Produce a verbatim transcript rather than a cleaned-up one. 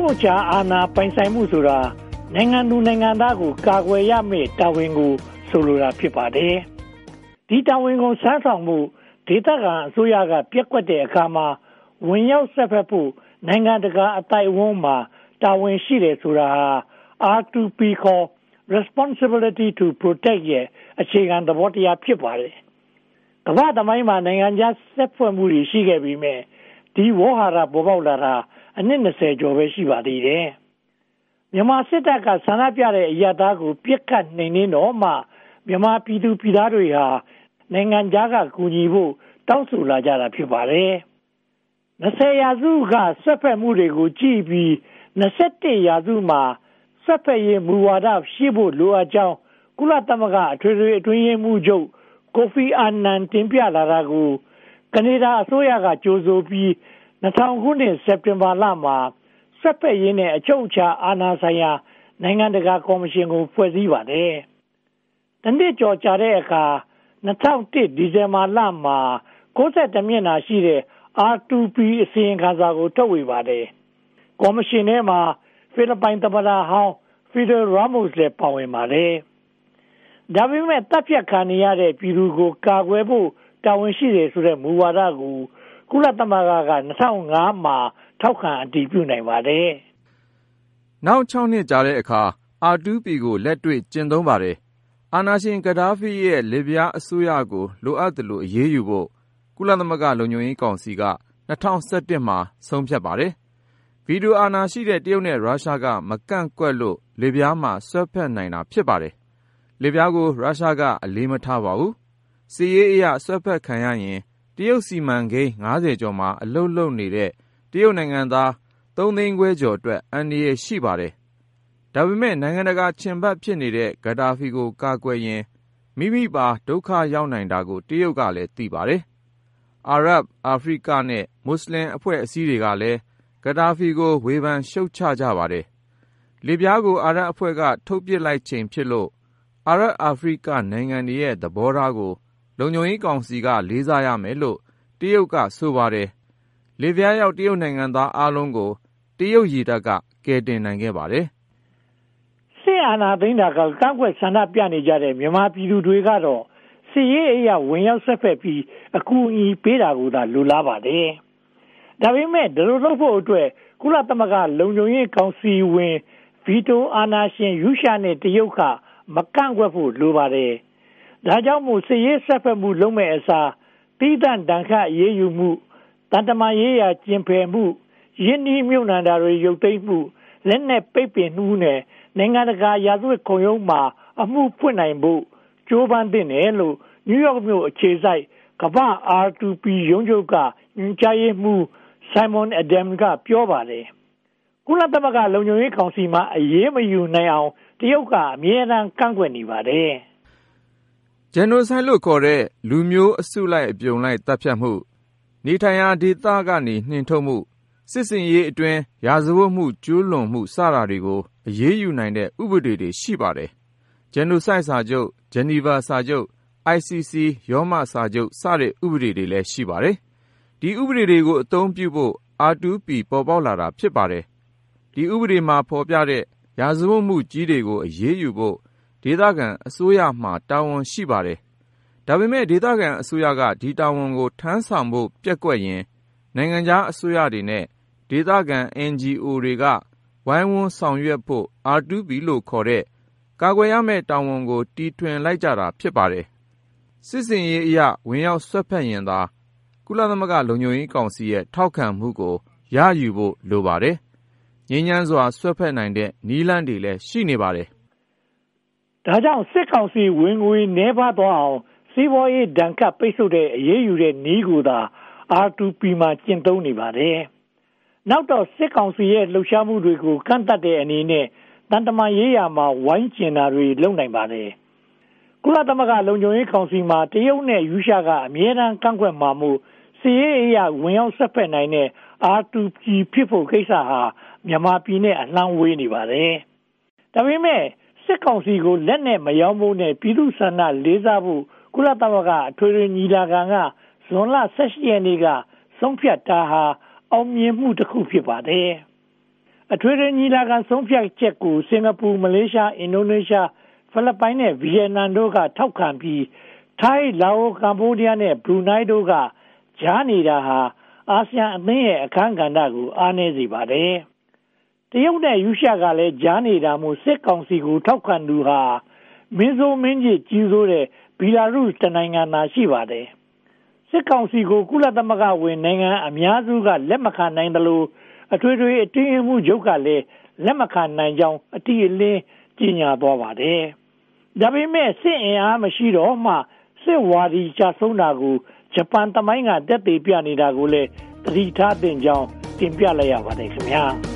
ချာအာဏာပိုင်ဆိုင်မှုဆိုတာနိုင်ငံသူနိုင်ငံသားကိုကာကွယ်ရမယ့်တာဝန်ကိုဆိုလိုတာဖြစ်ပါတယ်။ဒီတာဝန်ကိုစမ်းဆောင်မှုဒေသခံအစိုးရကပြက်ကွက်တဲ့အခါမှာဝင်ရောက်ဆက်ဖက်ဖို့နိုင်ငံတကာအသိုက်အဝန်းမှာတာဝန်ရှိတယ်ဆိုတာဟာ အာရ် တူ ပီ ခေါ် Responsibility to Protect ရဲ့အခြေခံသဘောတရားဖြစ်ပါတယ်။ကမ္ဘာ့သမိုင်းမှာနိုင်ငံခြားဆက်ဖွဲ့မှုတွေရှိခဲ့ပြီးမြဲဒီဝေါ်ဟာရပေါ်ပေါက်လာတာအနှစ်၂၀ကျော်ပဲရှိပါသေးတယ်။မြန်မာစစ်တပ်ကဆန္ဒပြတဲ့အရပ်သားကိုပြစ်ခတ်နှိမ်နင်းတော့မှမြန်မာပြည်သူပြည်သားတွေဟာနိုင်ငံခြားကကူညီဖို့တောင်းဆိုလာကြတာဖြစ်ပါတယ်။၂၀ရာစုကဆွတ်ဖက်မှုတွေကိုကြည့်ပြီး၂၁ရာစုမှာဆွတ်ဖက်ရေးမူဝါဒရှိဖို့လိုအပ်ကြောင်းကုလသမဂ္ဂအထွေထွေအတွင်းရေးမှူးချုပ်ကိုဖီအာနန်တင်ပြလာတာကိုကနေဒါအစိုးရကကြိုဆိုပြီး၂၀၀၀ခုနှစ်စက်တင်ဘာလမှာဆွတ်ဖက်ရေးနဲ့အချုပ်အခြာအာဏာဆိုင်ရာနိုင်ငံတကာကော်မရှင်ကိုဖွဲ့စည်းပါတယ်။တနှစ်ကျော်ကြာတဲ့အခါ၂၀၀၁ဒီဇင်ဘာလမှာ၉၁မျက်နှာရှိတဲ့ အာရ် တူ ပီ အစီရင်ခံစာကိုထုတ်ဝေပါတယ်။ကော်မရှင်ထဲမှာဖိလစ်ပိုင်သမ္မတဟောင်းဖီဒယ်ရာမို့စ်လည်းပါဝင်ပါတယ်။ဒါပေမဲ့တပ်ဖြတ်ခံရတဲ့ပြည်သူကိုကာကွယ်ဖို့တာဝန်ရှိတယ်ဆိုတဲ့မူဝါဒကိုကုလသမဂ္ဂက၂၀၀၅မှာထောက်ခံအတည်ပြုနိုင်ပါတယ်။နောက်၆နှစ်ကြာတဲ့အခါ အာရ် တူ ပီ ကိုလက်တွေ့ကျင့်သုံးပါတယ်။အာဏာရှင်ဂဒါဖီရဲ့လစ်ဗျားအစိုးရကိုလိုအပ်သလိုအရေးယူဖို့ကုလသမဂ္ဂလုံခြုံရေးကောင်စီက၂၀၁၁မှာဆုံးဖြတ်ပါတယ်။ဗီတိုအာဏာရှိတဲ့တရုတ်နဲ့ရုရှားကမကန့်ကွက်လို့လစ်ဗျားမှာဆွဲဖက်နိုင်တာဖြစ်ပါတယ်။လစ်ဗျားကိုရုရှားကအလေးမထားပါဘူး။စစ်ရေးအရဆွဲဖက်ခံရရင်တရုတ်စီမံကိန်း၅၀ကျော်မှာအလုပ်လုပ်နေတဲ့တရုတ်နိုင်ငံသားသုံးသိန်းခွဲကျော်အတွက်အန္တရာယ်ရှိပါတယ်။ဒါပေမဲ့နိုင်ငံတကာချဉ်ဖတ်ဖြစ်နေတဲ့ဂဒါဖီကိုကာကွယ်ရင်မိမိပါဒုက္ခရောက်နိုင်တာကိုတရုတ်ကလည်းသိပါတယ်။အာရပ်အာဖရိကနဲ့မွတ်စလင်အဖွဲ့အစည်းတွေကလည်းဂဒါဖီကိုဝေဖန်ရှုတ်ချကြပါတယ်။လစ်ဗျားကိုအာရပ်အဖွဲ့ကထုတ်ပစ်လိုက်ချိန်ဖြစ်လို့အာရပ်အာဖရိကနိုင်ငံတွေရဲ့သဘောထားကိုလုံခြုံရေးကောင်စီကလေးစားရမယ်လို့တရုတ်ကဆိုပါတယ်။လစ်ဗျားရောက်တရုတ်နိုင်ငံသားအားလုံးကိုတရုတ်ရေတပ်ကကယ်တင်နိုင်ခဲ့ပါတယ်။စစ်အာဏာသိမ်းတာကကန့်ကွက်ဆန္ဒပြနေကြတဲ့မြန်မာပြည်သူတွေကတော့စစ်ရေးအရာဝင်ရောက်ဆက်ဖက်ပြီးအကူအညီပေးတာကိုသာလိုလားပါတယ်။ဒါပေမဲ့ဒီလိုလုပ်ဖို့အတွက်ကုလသမဂ္ဂလုံခြုံရေးကောင်စီဝင်ဗီတိုအာဏာရှင်ရုရှားနဲ့တရုတ်ကမကန့်ကွက်ဖို့လိုပါတယ်။ဒါကြောင့်မို့စစ်ရေးဆက်ဖက်မှုလုပ်မဲ့အစားတိဒန့်တန်ခတ်ရေးယူမှုတန်တမာရေးရာကျင်ဖယ်မှုယင်းဒီမြုပ်နှံတာတွေရုပ်သိမ်းမှုလက်နက်ပိတ်ပင်မှုနဲ့နိုင်ငံတကာရာဇဝတ်ခုံရုံးမှာအမှုဖွင့်နိုင်ဖို့ကြိုးပမ်းသင့်တယ်လို့နယူးယောက်မြို့အခြေစိုက်ကမ္ဘာအာရ် တူ ပီ ရုံးချုပ်ကညွှန်ကြားရေးမှူးဆိုင်မွန်အဒမ်ကပြောပါတယ်။ကုလသမဂ္ဂလုံခြုံရေးကောင်စီမှာအရေးမယူနိုင်အောင်တရုတ်ကအမြဲတမ်းကန့်ကွက်နေပါတယ်။ဂျနိုဆိုက်လို့ခေါ်တဲ့လူမျိုးအစုလိုက်အပြုံလိုက်တပ်ဖြတ်မှုနေထိုင်ရာဒေသကနေနှင်ထုတ်မှုစစ်စင်ရေးအတွင်းရာဇဝတ်မှုကျူးလွန်မှုစတာတွေကိုအရေးယူနိုင်တဲ့ဥပဒေတွေရှိပါတယ်။ဂျနိုဆိုက်စာချုပ်ဂျနီဗာစာချုပ် အိုင် စီ စီ ရောမစာချုပ်စတဲ့ဥပဒေတွေလည်းရှိပါတယ်။ဒီဥပဒေတွေကိုအသုံးပြုဖို့ အာရ် တူ ပီ ပေါ်ပေါက်လာတာဖြစ်ပါတယ်။ဒီဥပဒေမှာဖော်ပြတဲ့ရာဇဝတ်မှုကြီးတွေကိုအရေးယူဖို့ဒေသခံအစိုးရမှတာဝန်ရှိပါတယ်။ဒါပေမဲ့ဒေသခံအစိုးရကဒီတာဝန်ကိုထမ်းဆောင်ဖို့ပျက်ကွက်ရင်နိုင်ငံခြားအစိုးရတွေနဲ့ဒေသခံ အန် ဂျီ အို တွေကဝိုင်းဝန်းဆောင်ရွက်ဖို့ အာရ် တူ ပီ လို့ခေါ်တဲ့ကာကွယ်ရမယ့်တာဝန်ကိုတီထွင်လိုက်ကြတာဖြစ်ပါတယ်။စစ်စင်ရေးအရဝင်ရောက်ဆွတ်ဖက်ရင်သာကုလသမဂ္ဂလုံခြုံရေးကောင်စီရဲ့ထောက်ခံမှုကိုရယူဖို့လိုပါတယ်။ငြိမ်းချမ်းစွာဆွတ်ဖက်နိုင်တဲ့နည်းလမ်းတွေလည်းရှိနေပါတယ်။ဒါကြောင့်စစ်ကောင်စီဝင်ငွေနှဲပါသွားအောင်စီးပွားရေးဒဏ်ခတ်ပိတ်ဆို့တဲ့အရေးယူတဲ့နည်းကိုသာ အာရ် တူ ပီ မှာကျင့်သုံးနေပါတယ်။နောက်တော့စစ်ကောင်စီရဲ့လှုပ်ရှားမှုတွေကိုကန့်သတ်တဲ့အနေနဲ့တန်တမာရေးရာမှာဝိုင်းကျင်တာတွေလုပ်နိုင်ပါတယ်။ကုလသမဂ္ဂလုံခြုံရေးကောင်စီမှာတရုတ်နဲ့ရုရှားကအမြဲတမ်းကန့်ကွက်မှာမို့စစ်ရေးအရာဝင်ရောက်ဆက်ဖက်နိုင်တဲ့ အာရ် တူ ပီ ဖြစ်ဖို့ကိစ္စဟာမြန်မာပြည်နဲ့အလှမ်းဝေးနေပါတယ်။ဒါပေမဲ့စစ်ကောင်စီကိုလက်နဲ့မရောဖို့နဲ့ပြည်သူ့ဆန္ဒလေးစားဖို့ကုလသမဂ္ဂအထွေထွေညီလာခံကဇွန်လ၁၈ရက်နေ့ကဆုံးဖြတ်တာဟာအောင်မြင်မှုတစ်ခုဖြစ်ပါတယ်အထွေထွေညီလာခံဆုံးဖြတ်ချက်ကိုစင်ကာပူမလေးရှားအင်ဒိုနီးရှားဖိလစ်ပိုင်နဲ့ဗီယက်နမ်တို့ကထောက်ခံပြီးထိုင်းလာအိုကမ္ဘောဒီးယားနဲ့ဘရူနိုင်းတို့ကကြားနေတာဟာအာဆီယံအသင်းရဲ့အခန်းကဏ္ဍကိုအားနည်းစေပါတယ်တရုတ်နဲ့ရုရှားကလည်းကြားနေတာမို့စစ်ကောင်စီကိုထောက်ခံသူဟာမင်းဆိုးမင်းကြီးကြီးစိုးတဲ့ဘီလာရုစ်တနိုင်ငံသာရှိပါတယ်စစ်ကောင်စီကိုကုလသမဂ္ဂဝင်နိုင်ငံအများစုကလက်မခံနိုင်တယ်လို့အထွေထွေအတွင်းမှုချုပ်ကလည်းလက်မခံနိုင်ကြောင်းအတိအလင်းကြေညာသွားပါတယ်ဒါပေမဲ့စစ်အင်အားမရှိတော့မှစစ်ဝါဒီချဆုံးတာကိုဂျပန်သမိုင်းကတက်တည်ပြနေတာကိုလည်းသတိထားသင့်ကြောင်းတင်ပြလိုက်ရပါတယ်ခင်ဗျာ